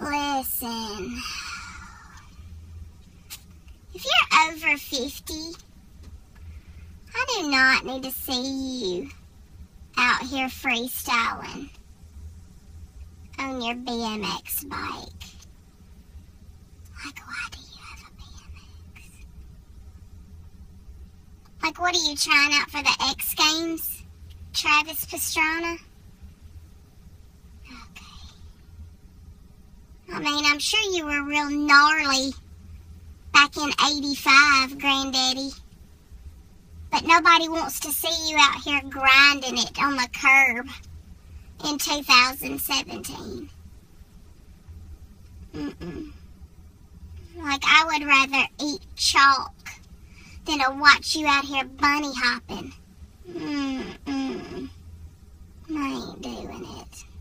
Listen, if you're over 50, I do not need to see you out here freestyling on your BMX bike. Like, why do you have a BMX? Like, what are you trying out for the X Games, Travis Pastrana? Okay. I mean, I'm sure you were real gnarly back in '85, Granddaddy. But nobody wants to see you out here grinding it on the curb in 2017. Like, I would rather eat chalk than to watch you out here bunny hopping. I ain't doing it.